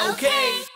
오케이.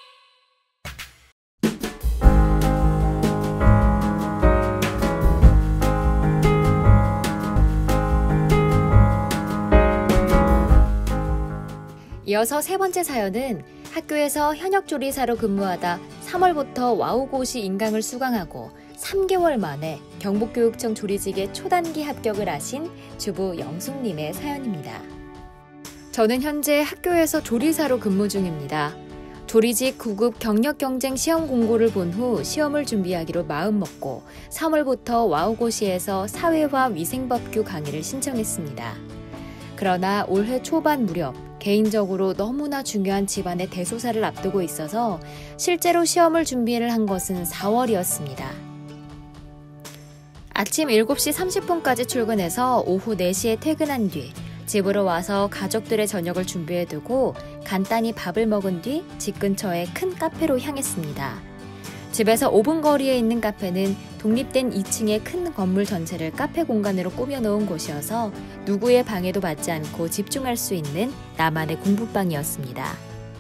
이어서 세 번째 사연은 학교에서 현역조리사로 근무하다 3월부터 와우고시 인강을 수강하고 3개월 만에 경북교육청 조리직에 초단기 합격을 하신 주부 영숙님의 사연입니다. 저는 현재 학교에서 조리사로 근무 중입니다. 조리직 9급 경력경쟁 시험 공고를 본 후 시험을 준비하기로 마음먹고 3월부터 와우고시에서 사회화 위생법규 강의를 신청했습니다. 그러나 올해 초반 무렵 개인적으로 너무나 중요한 집안의 대소사를 앞두고 있어서 실제로 시험을 준비를 한 것은 4월이었습니다. 아침 7시 30분까지 출근해서 오후 4시에 퇴근한 뒤 집으로 와서 가족들의 저녁을 준비해두고 간단히 밥을 먹은 뒤 집 근처의 큰 카페로 향했습니다. 집에서 5분 거리에 있는 카페는 독립된 2층의 큰 건물 전체를 카페 공간으로 꾸며놓은 곳이어서 누구의 방해도 받지 않고 집중할 수 있는 나만의 공부방이었습니다.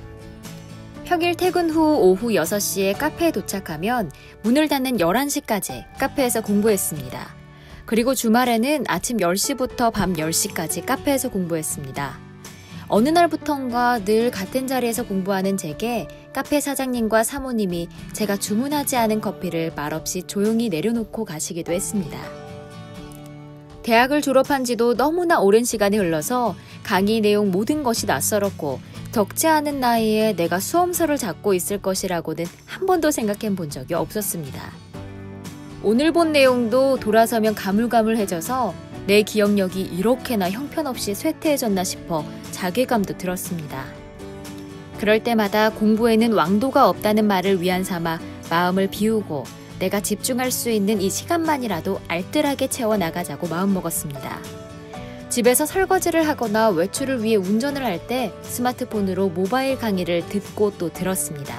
평일 퇴근 후 오후 6시에 카페에 도착하면 문을 닫는 11시까지 카페에서 공부했습니다. 그리고 주말에는 아침 10시부터 밤 10시까지 카페에서 공부했습니다. 어느 날부턴가 늘 같은 자리에서 공부하는 제게 카페 사장님과 사모님이 제가 주문하지 않은 커피를 말없이 조용히 내려놓고 가시기도 했습니다. 대학을 졸업한 지도 너무나 오랜 시간이 흘러서 강의 내용 모든 것이 낯설었고 적지 않은 나이에 내가 수험서를 잡고 있을 것이라고는 한 번도 생각해 본 적이 없었습니다. 오늘 본 내용도 돌아서면 가물가물해져서 내 기억력이 이렇게나 형편없이 쇠퇴해졌나 싶어 자괴감도 들었습니다. 그럴 때마다 공부에는 왕도가 없다는 말을 위안 삼아 마음을 비우고 내가 집중할 수 있는 이 시간만이라도 알뜰하게 채워나가자고 마음먹었습니다. 집에서 설거지를 하거나 외출을 위해 운전을 할 때 스마트폰으로 모바일 강의를 듣고 또 들었습니다.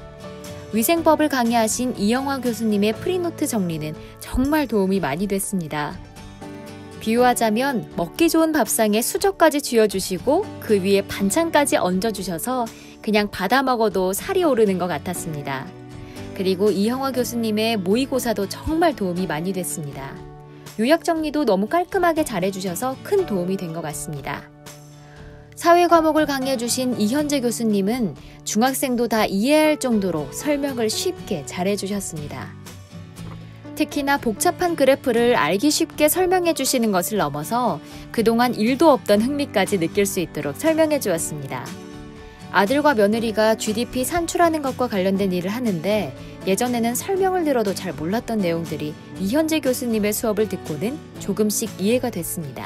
위생법을 강의하신 이영화 교수님의 프리노트 정리는 정말 도움이 많이 됐습니다. 비유하자면 먹기 좋은 밥상에 수저까지 쥐어주시고 그 위에 반찬까지 얹어주셔서 그냥 받아 먹어도 살이 오르는 것 같았습니다. 그리고 이영화 교수님의 모의고사도 정말 도움이 많이 됐습니다. 요약 정리도 너무 깔끔하게 잘해주셔서 큰 도움이 된 것 같습니다. 사회 과목을 강의해주신 이현재 교수님은 중학생도 다 이해할 정도로 설명을 쉽게 잘해주셨습니다. 특히나 복잡한 그래프를 알기 쉽게 설명해 주시는 것을 넘어서 그동안 일도 없던 흥미까지 느낄 수 있도록 설명해 주었습니다. 아들과 며느리가 GDP 산출하는 것과 관련된 일을 하는데 예전에는 설명을 들어도 잘 몰랐던 내용들이 이현재 교수님의 수업을 듣고는 조금씩 이해가 됐습니다.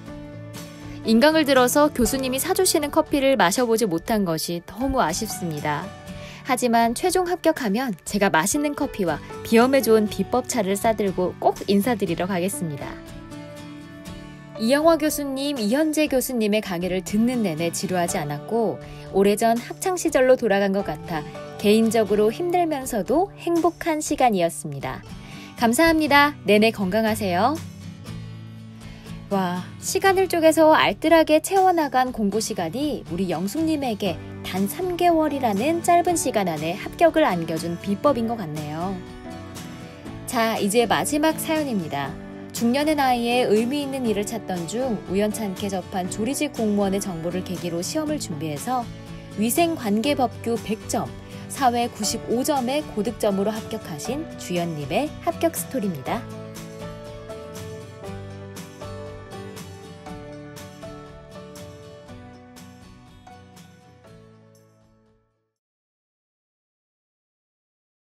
인강을 들어서 교수님이 사주시는 커피를 마셔보지 못한 것이 너무 아쉽습니다. 하지만 최종 합격하면 제가 맛있는 커피와 비염에 좋은 비법차를 싸들고 꼭 인사드리러 가겠습니다. 이영화 교수님, 이현재 교수님의 강의를 듣는 내내 지루하지 않았고 오래전 학창시절로 돌아간 것 같아 개인적으로 힘들면서도 행복한 시간이었습니다. 감사합니다. 내내 건강하세요. 와, 시간을 쪼개서 알뜰하게 채워나간 공부 시간이 우리 영숙님에게 단 3개월이라는 짧은 시간 안에 합격을 안겨준 비법인 것 같네요. 자, 이제 마지막 사연입니다. 중년의 나이에 의미 있는 일을 찾던 중 우연찮게 접한 조리직 공무원의 정보를 계기로 시험을 준비해서 위생관계법규 100점, 사회 95점의 고득점으로 합격하신 주연님의 합격 스토리입니다.